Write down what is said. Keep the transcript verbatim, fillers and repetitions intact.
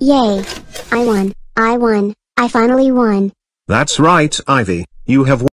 Yay! I won, I won, I finally won. That's right, Ivy, you have won.